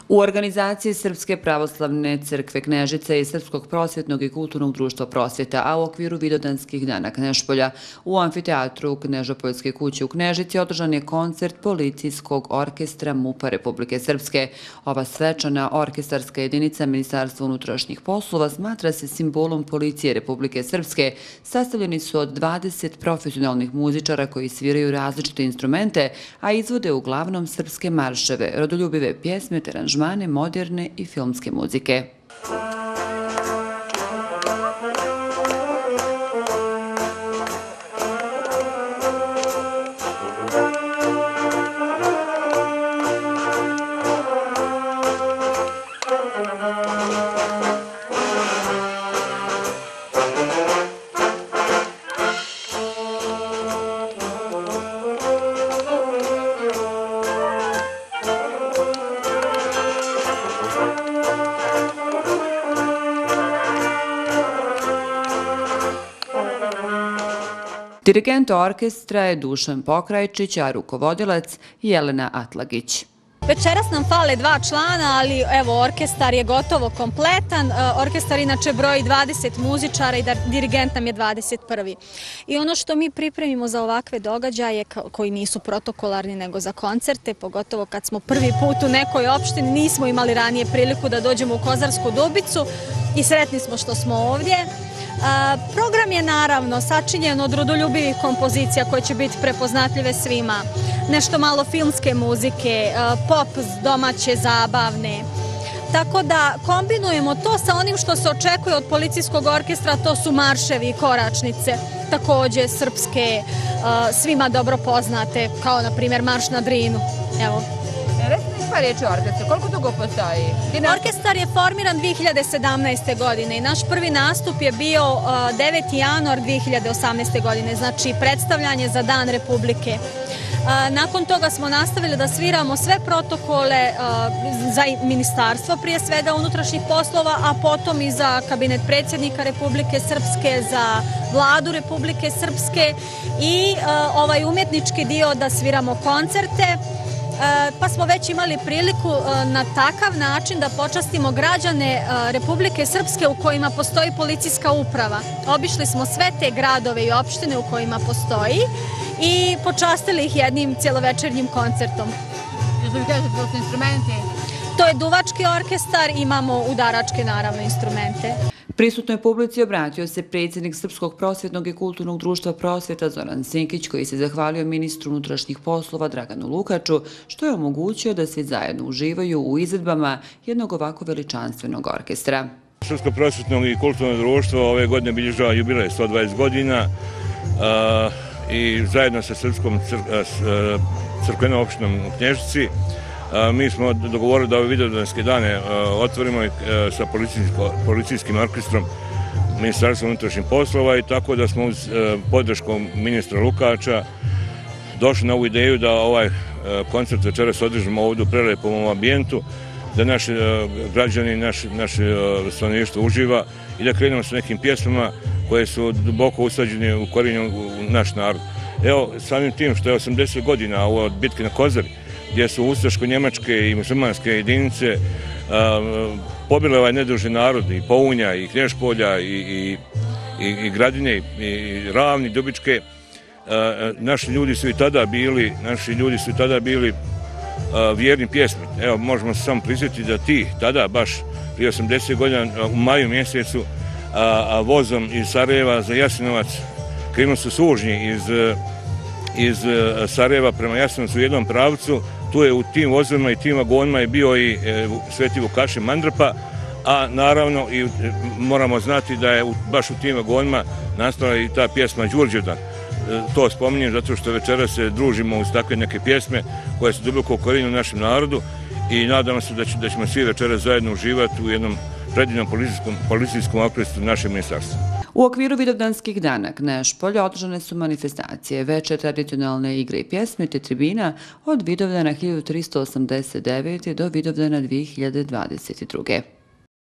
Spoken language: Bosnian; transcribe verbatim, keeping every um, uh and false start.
U organizaciji Srpske pravoslavne crkve Knežice i Srpskog prosvjetnog i kulturnog društva Prosvjeta, a u okviru Vidovdanskih dana Knežpolja, u amfiteatru Knežopoljske kuće u Knežici održan je koncert policijskog orkestra MUP-a Republike Srpske. Ova svečana orkestarska jedinica Ministarstva unutrašnjih poslova smatra se simbolom policije Republike Srpske. Sastavljeni su od dvadeset profesionalnih muzičara koji sviraju različite instrumente, a izvode uglavnom srpske marševe, rodoljubive pjesme, aranžmane, moderne i filmske muzike. Dirigent orkestra je Dušan Pokrajčić, a rukovodilac Jelena Atlagić. Večeras nam fale dva člana, ali evo, orkestar je gotovo kompletan. Orkestar inače broji dvadeset muzičara i dirigent nam je dvadeset prvi. I ono što mi pripremimo za ovakve događaje, koji nisu protokolarni nego za koncerte, pogotovo kad smo prvi put u nekoj opštini, nismo imali ranije priliku da dođemo u Kozarsku Dubicu i sretni smo što smo ovdje. Program je naravno sačinjen od rodoljubivih kompozicija koje će biti prepoznatljive svima. Nešto malo filmske muzike, pop domaće, zabavne. Tako da kombinujemo to sa onim što se očekuje od policijskog orkestra, to su marševi i koračnice, također srpske, svima dobro poznate, kao na primjer Marš na Drinu. Evo. Pa riječ je o orkestru. Koliko dugo postoji? Orkestar je formiran dve hiljade sedamnaeste. godine i naš prvi nastup je bio deveti januar dve hiljade osamnaeste. godine, znači predstavljanje za Dan Republike. Nakon toga smo nastavili da sviramo sve protokole za ministarstvo, prije svega unutrašnjih poslova, a potom i za kabinet predsjednika Republike Srpske, za vladu Republike Srpske i ovaj umjetnički dio da sviramo koncerte. Pa smo već imali priliku na takav način da počastimo građane Republike Srpske u kojima postoji policijska uprava. Obišli smo sve te gradove i opštine u kojima postoji i počastili ih jednim cjelovečernjim koncertom. Što vi kažete, to su instrumenti? To je duvački orkestar, imamo udaračke naravno instrumente. Prisutnoj publici obratio se predsjednik Srpskog prosvjetnog i kulturnog društva Prosvjeta Zoran Sinkić, koji se zahvalio ministru unutrašnjih poslova Draganu Lukaču, što je omogućio da svi zajedno uživaju u izvedbama jednog ovako veličanstvenog orkestra. Srpsko prosvjetnog i kulturno društvo ove godine obilježava jubilej sto dvadeset godina i zajedno sa Srpskom crkvenom opštinom u Knežici mi smo dogovorili da ove Vidovdanske dane otvorimo sa policijskim orkestrom Ministarstva unutrašnjih poslova i tako da smo uz podršku ministra Lukača došli na ovu ideju da ovaj koncert večeras održimo ovdje u prelepom ambijentu, da naši građani, naše stanovništvo uživa i da krenemo sa nekim pjesmama koje su duboko usađene u korijenju u naš narod. Evo, samim tim što je osamdeset godina od bitke na Kozari, gdje su ustaško-njemačke i muslimanske jedinice pobile ovaj nedužni narod i Pounja, i Knežpolja, i Gradine, i Ravni, Dubičke. Naši ljudi su i tada bili, naši ljudi su i tada bili vjerni pjesmi. Evo, možemo se samo prisjetiti da ti tada, baš prije osamdeset godina, u maju mjesecu, vozom iz Sarajeva za Jasenovac krenuli su sužnji iz Sarajeva prema Jasenovcu u jednom pravcu. Tu je u tim vozovima i tim vagonima je bio i Sveti Vukašin Mandrpa, a naravno i moramo znati da je baš u tim vagonima nastala i ta pjesma Đurđevdan. To spominjem zato što večeras se družimo uz takve neke pjesme koje su duboko ukorijenjene u našem narodu i nadamo se da ćemo svi večeras zajedno uživati u jednom predivnom policijskom orkestru našeg ministarstva. U okviru Vidovdanskih dana Knežpolja održane su manifestacije, veče tradicionalne igre i pjesme te tribina od Vidovdana hiljadu tristo osamdeset devete. do Vidovdana dve hiljade dvadeset druge.